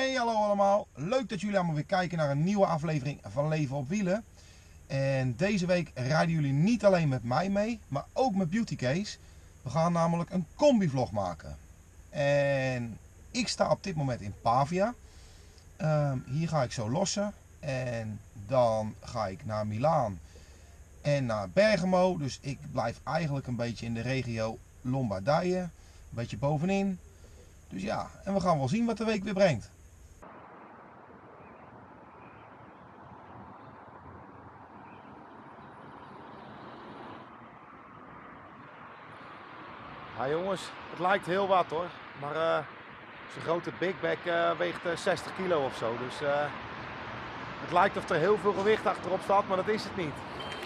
Hey, hallo allemaal. Leuk dat jullie allemaal weer kijken naar een nieuwe aflevering van Leven op Wielen. En deze week rijden jullie niet alleen met mij mee, maar ook met Beauty Case. We gaan namelijk een combi-vlog maken. En ik sta op dit moment in Pavia. Hier ga ik zo lossen. En dan ga ik naar Milaan en naar Bergamo. Dus ik blijf eigenlijk een beetje in de regio Lombardije. Een beetje bovenin. Dus ja, en we gaan wel zien wat de week weer brengt. Ja jongens, het lijkt heel wat hoor, maar zo'n grote Big Bag weegt 60 kilo of zo, dus het lijkt of er heel veel gewicht achterop staat, maar dat is het niet.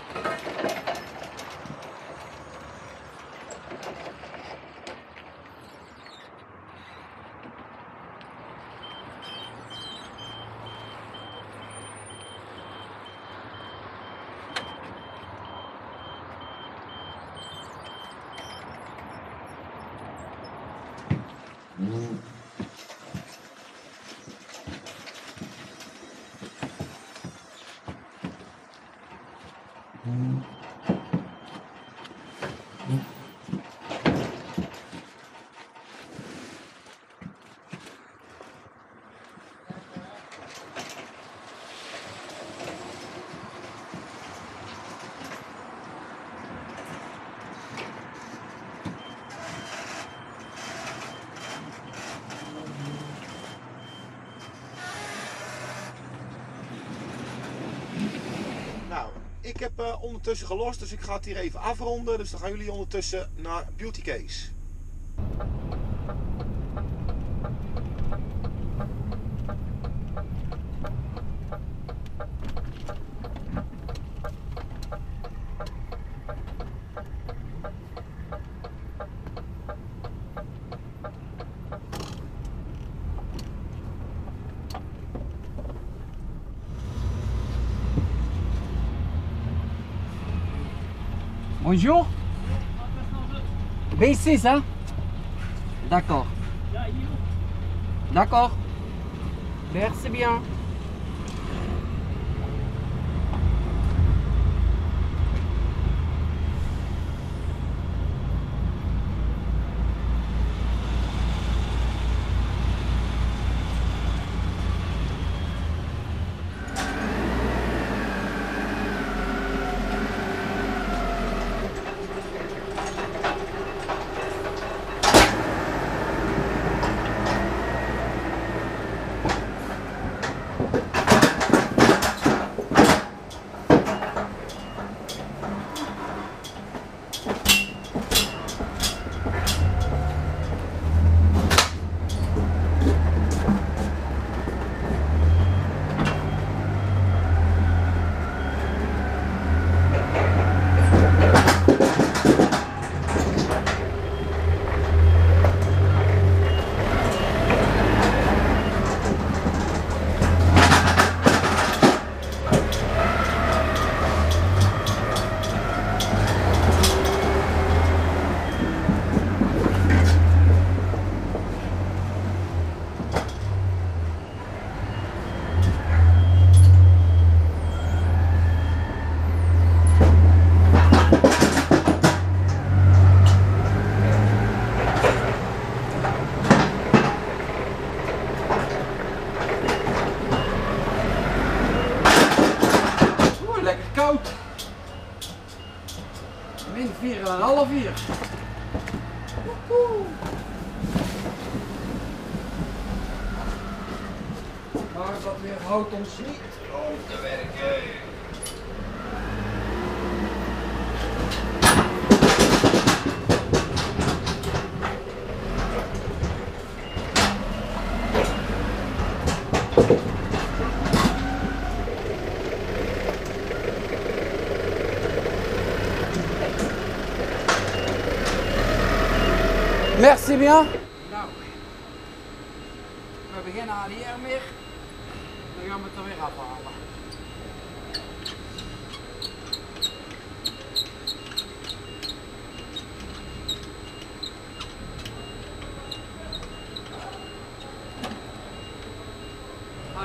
Nou, ik heb ondertussen gelost, dus ik ga het hier even afronden. Dus dan gaan jullie ondertussen naar Beauty Case. Bonjour. B6, hein? D'accord. D'accord. Merci bien. Lekker koud. Min 4,5 hier. Woehoe. Maar dat weer houdt ons niet om te werken. Merci bien. Nou, we beginnen aan hier meer. Dan gaan we het er weer afhalen.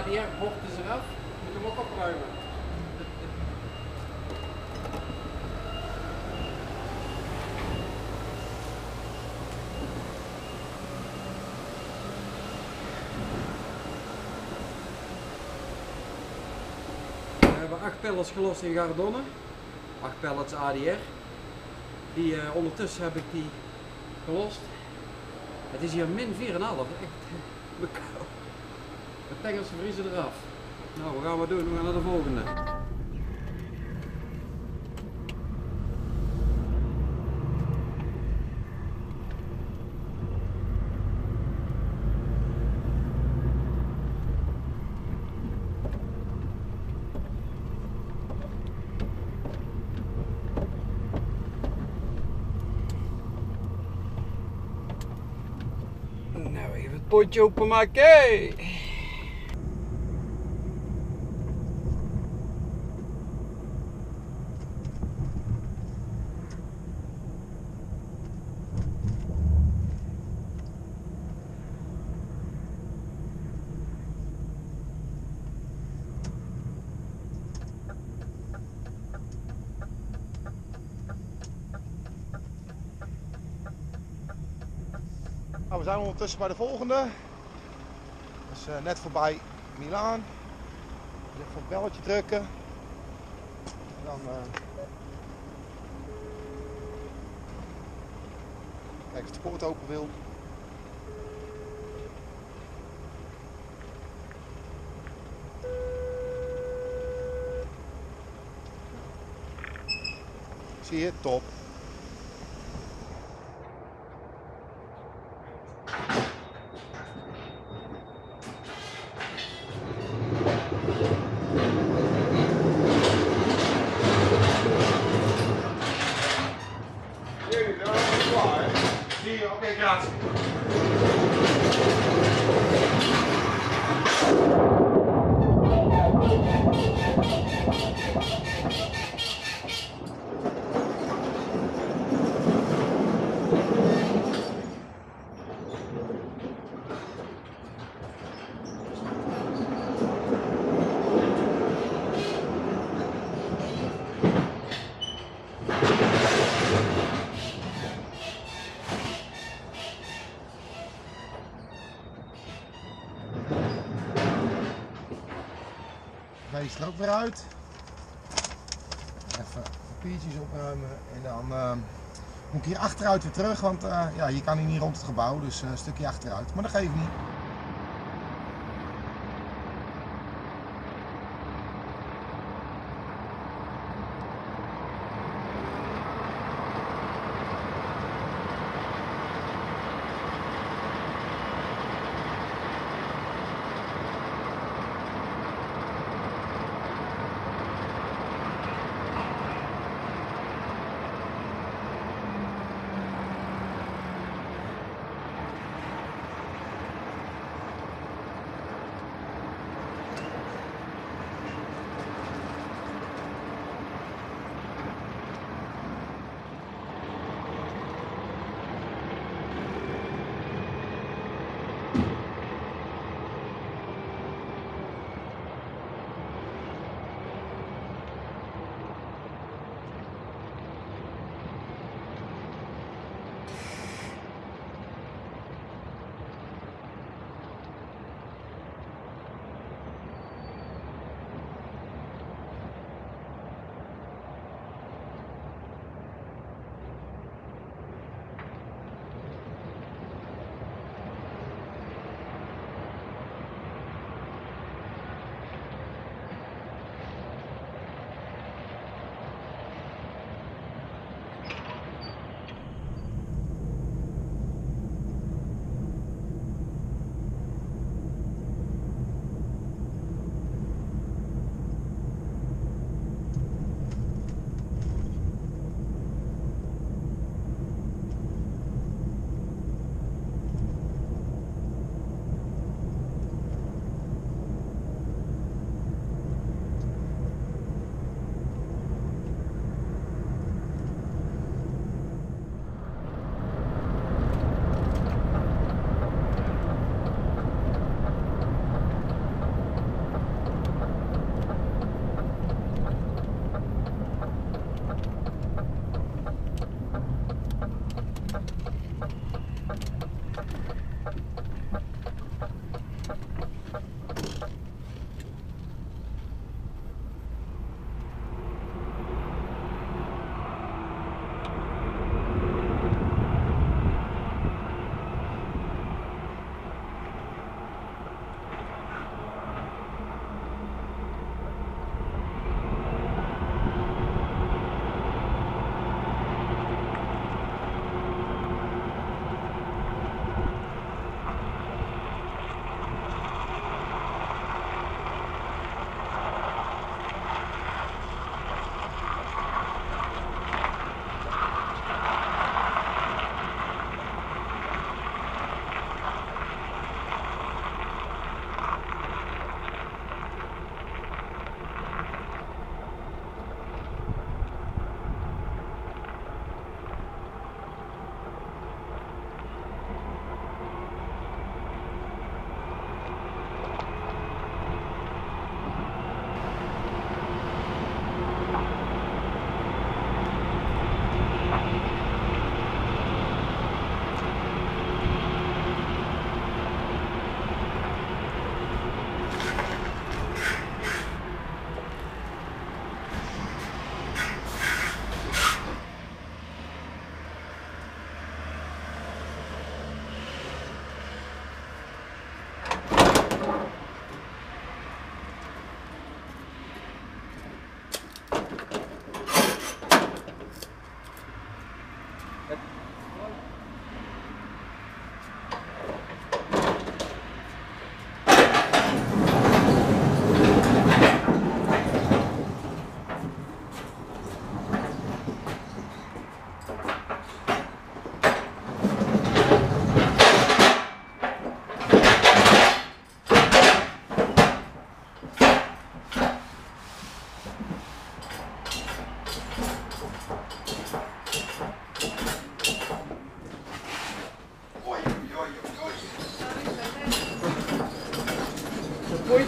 ADR-bord is eraf. Moet hem ook opruimen. We hebben 8 pallets gelost in Gardonne. 8 pallets ADR. Ondertussen heb ik die gelost. Het is hier min 4,5. Echt koud. De tengels vriezen eraf. Nou, wat gaan we doen? We gaan naar de volgende. Nou, even het potje openmaken. Nou, we zijn ondertussen bij de volgende. Dat is net voorbij Milaan. Even op het belletje drukken. En dan kijken of de poort open wil. Zie je? Top. Oké, grazie. Deze er ook weer uit. Even papiertjes opruimen en dan moet ik hier achteruit weer terug, want ja, hier kan hij niet rond het gebouw, dus een stukje achteruit. Maar dat geeft niet.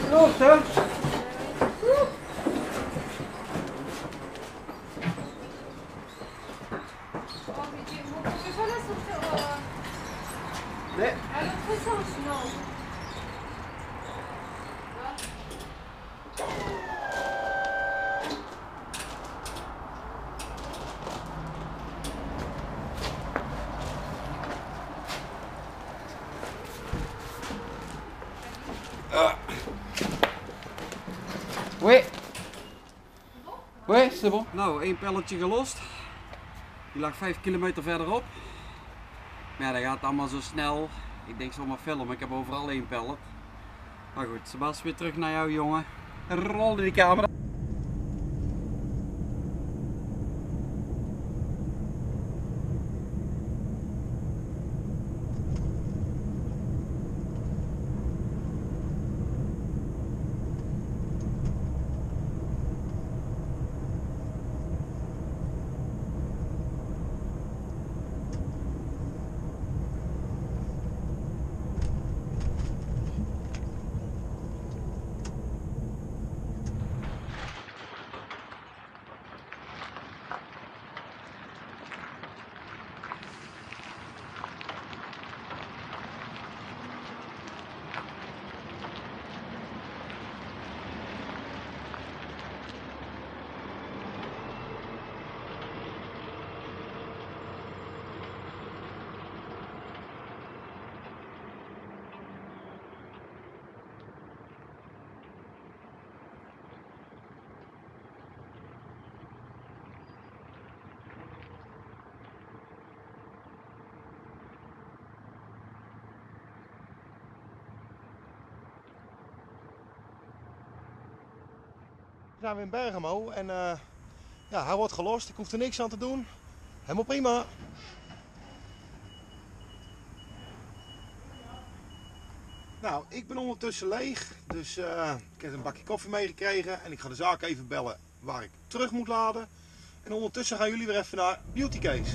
Geloofd, hè? Nee. À l'autre sens, non. Oui. Oui, c'est bon. Nou, één pelletje gelost. Die lag 5 kilometer verderop. Maar ja, dat gaat allemaal zo snel. Ik denk zomaar filmen, ik heb overal één pellet. Maar goed, Sebas, weer terug naar jou, jongen. Rol die camera. We zijn weer in Bergamo en ja, hij wordt gelost. Ik hoef er niks aan te doen. Helemaal prima. Nou, ik ben ondertussen leeg. Dus ik heb een bakje koffie meegekregen. En ik ga de zaak even bellen waar ik terug moet laden. En ondertussen gaan jullie weer even naar Beauty Case.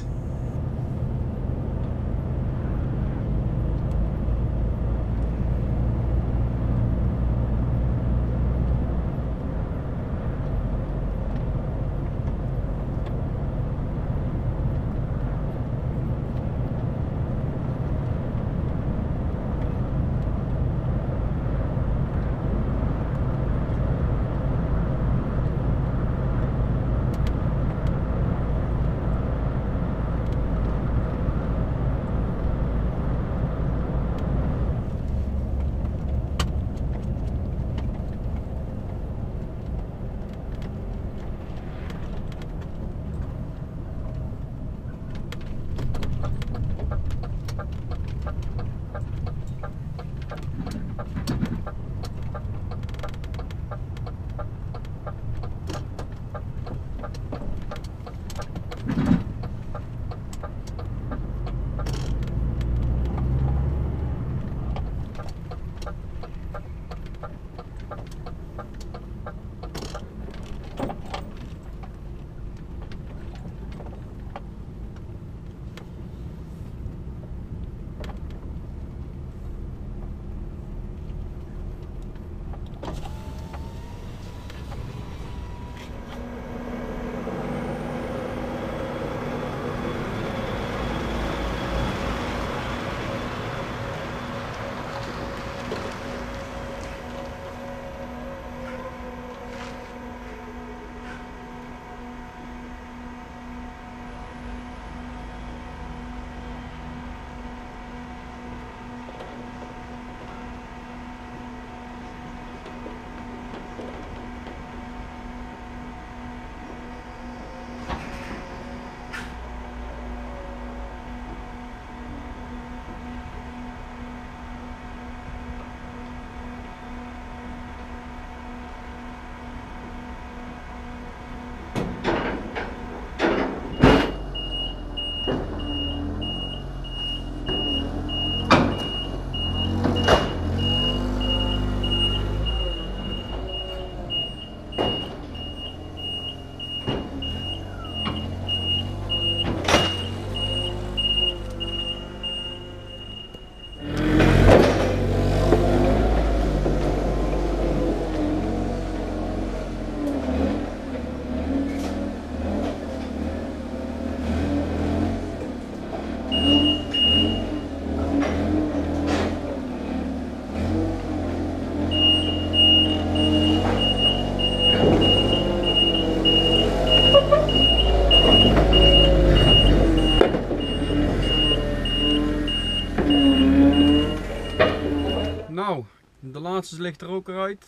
Nou, de laatste ligt er ook eruit.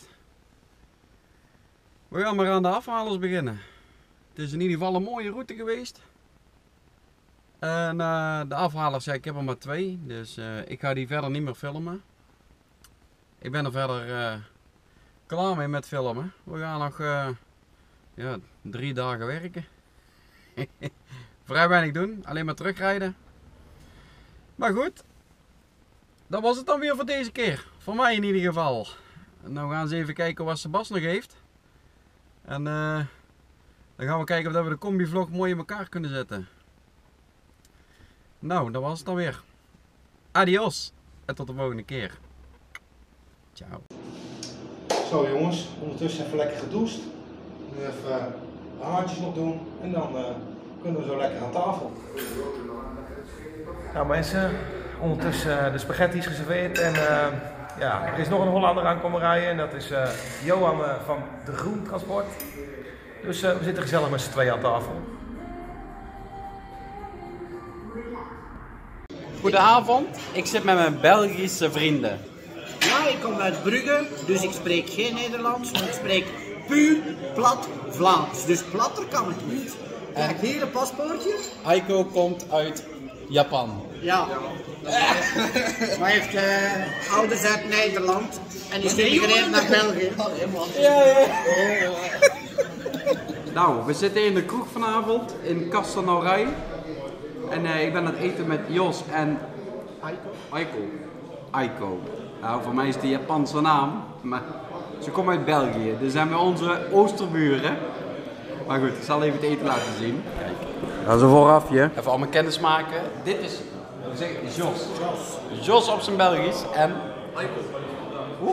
We gaan maar aan de afhalers beginnen. Het is in ieder geval een mooie route geweest. En de afhalers, ja, ik heb er maar 2, dus ik ga die verder niet meer filmen. Ik ben er verder klaar mee met filmen. We gaan nog ja, 3 dagen werken. Vrij weinig doen, alleen maar terugrijden. Maar goed, dat was het dan weer voor deze keer. Voor mij in ieder geval. En nou gaan ze even kijken wat Sebas nog heeft. En dan gaan we kijken of we de combi-vlog mooi in elkaar kunnen zetten. Nou, dat was het dan weer. Adios. En tot de volgende keer. Ciao. Zo jongens, ondertussen even lekker gedoucht. Nu even de haartjes nog doen en dan kunnen we zo lekker aan tafel. Nou mensen, ondertussen de spaghetti is geserveerd en ja, er is nog een Hollander aan komen rijden en dat is Johan van de Groen Transport. Dus we zitten gezellig met z'n tweeën aan tafel. Goedenavond, ik zit met mijn Belgische vrienden. Ja, ik kom uit Brugge, dus ik spreek geen Nederlands, maar ik spreek puur plat Vlaams. Dus platter kan ik niet. Kijk, hier een paspoortje. Aiko komt uit Japan. Ja. Maar hij heeft ouders uit Nederland en is geëmigreerd naar België. Nou, we zitten in de kroeg vanavond in Castelnau. En ik ben aan het eten met Jos en Aiko. Nou, voor mij is die Japanse naam, maar ze komen uit België. Dus zijn we onze oosterburen. Maar goed, ik zal even het eten laten zien. Kijk. Dat is een voorafje. Even allemaal kennis maken. Dit is, we zeggen, Jos. Jos op zijn Belgisch en Aiko. Hoe?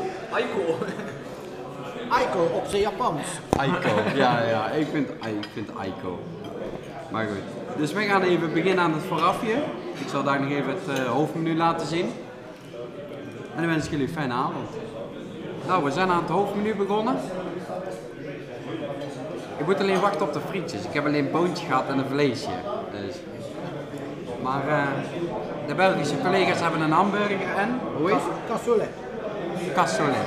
Aiko op zijn Japans. Aiko, ja, ik vind Aiko. Maar goed. Dus we gaan even beginnen aan het voorafje. Ik zal daar nog even het hoofdmenu laten zien. En dan wens ik jullie een fijne avond. Nou, we zijn aan het hoofdmenu begonnen. Ik moet alleen wachten op de frietjes. Ik heb alleen een boontje gehad en een vleesje. Dus. Maar de Belgische collega's hebben een hamburger en, hoe is het? Cassoulet. Cassoulet.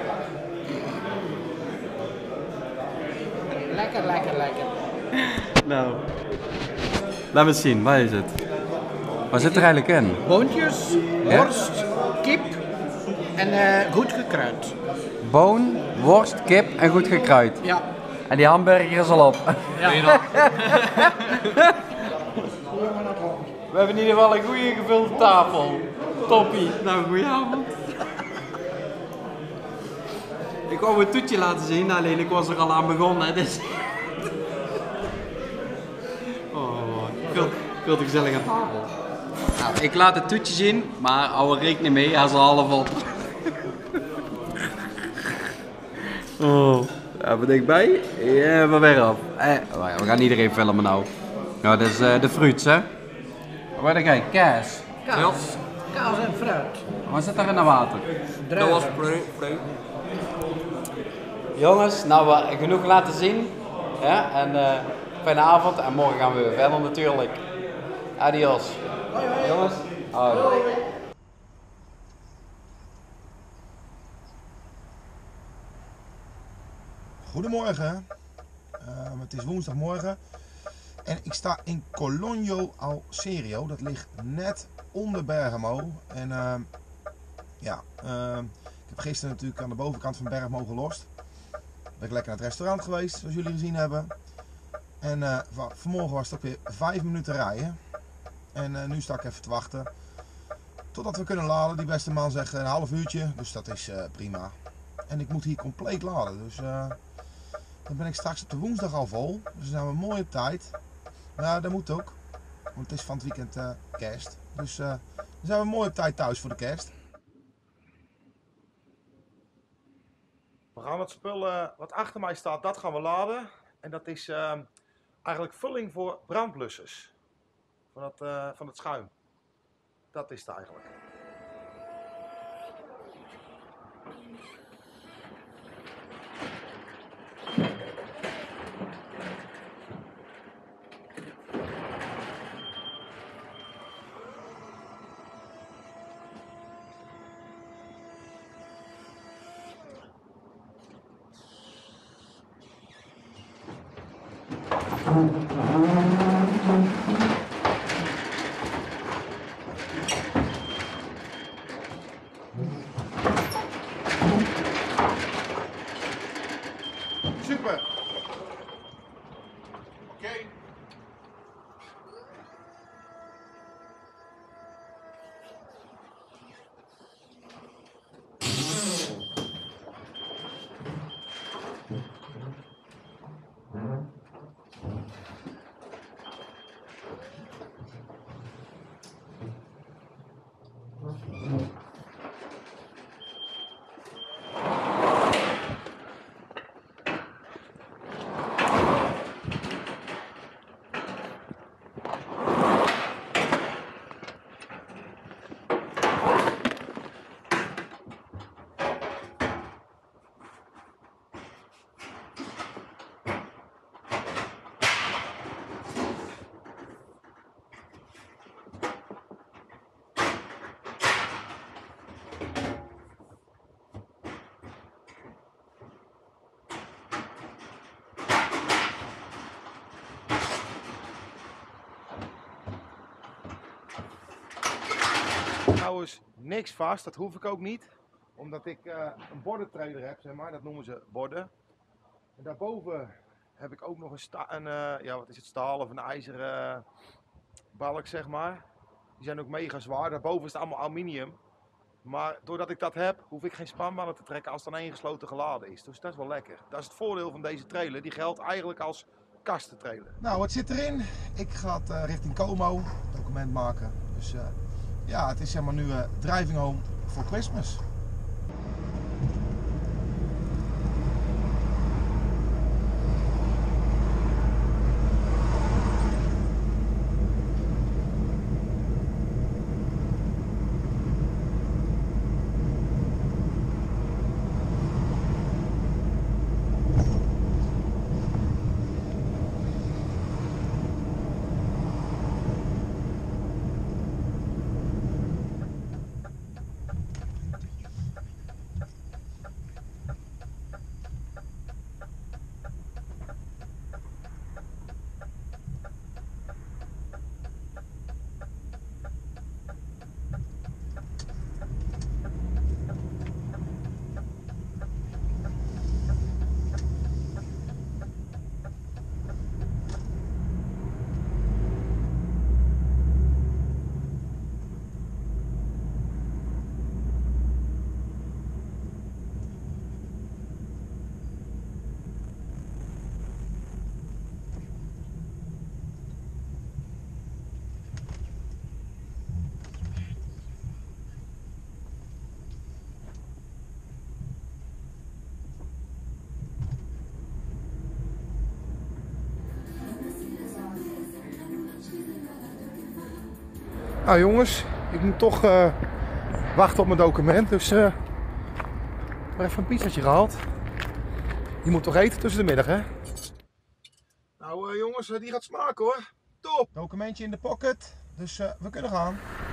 Lekker. Nou. Laten we eens zien, waar is het? Wat zit er eigenlijk in? Boontjes, worst, kip en goed gekruid. Boon, worst, kip en goed gekruid. Ja. En die hamburger is al op. Ja. We hebben in ieder geval een goede gevulde tafel. Toppie. Nou, goedenavond. Ik wou een toetje laten zien, alleen ik was er al aan begonnen. Dus. Oh, veel te gezellig aan tafel. Nou, ik laat het toetje zien, maar hou er rekening mee, hij is al half op. Oh, ja, wat dichtbij? Ja, we weer af. We gaan iedereen filmen nou. Nou, dat is de fruits, hè? Wat kijk, kaas. Kaas en fruit. Wat zit daar in het water? Dat was Jongens, nou genoeg laten zien. Ja, en fijne avond en morgen gaan we weer verder natuurlijk. Adios. Jongens. Hoi. Goedemorgen, het is woensdagmorgen en ik sta in Cologno al Serio, dat ligt net onder Bergamo. En ja, ik heb gisteren natuurlijk aan de bovenkant van Bergamo gelost. Ben ik lekker naar het restaurant geweest, zoals jullie gezien hebben. En vanmorgen was het ook weer 5 minuten rijden. En nu sta ik even te wachten totdat we kunnen laden. Die beste man zegt een half uurtje, dus dat is prima. En ik moet hier compleet laden, dus dan ben ik straks op de woensdag al vol. Dus dan zijn we mooi op tijd. Nou, dat moet ook, want het is van het weekend kerst. Dus dan zijn we mooi op tijd thuis voor de kerst. We gaan het spul wat achter mij staat, dat gaan we laden. En dat is eigenlijk vulling voor brandblussers. Van het schuim. Dat is het eigenlijk. Super. Oké. Trouwens niks vast, dat hoef ik ook niet. Omdat ik een bordentrailer heb, zeg maar, dat noemen ze borden. En daarboven heb ik ook nog ja, wat is het, staal of een ijzeren balk, zeg maar. Die zijn ook mega zwaar, daarboven is het allemaal aluminium. Maar doordat ik dat heb, hoef ik geen spanbanden te trekken als het dan één gesloten geladen is. Dus dat is wel lekker. Dat is het voordeel van deze trailer, die geldt eigenlijk als kastentrailer. Nou, wat zit erin? Ik ga richting Como, document maken. Dus ja, het is zeg maar nu driving home for Christmas. Nou jongens, ik moet toch wachten op mijn document, dus maar even een pizzatje gehaald. Je moet toch eten tussen de middag, hè? Nou jongens, die gaat smaken hoor. Top! Documentje in de pocket, dus we kunnen gaan.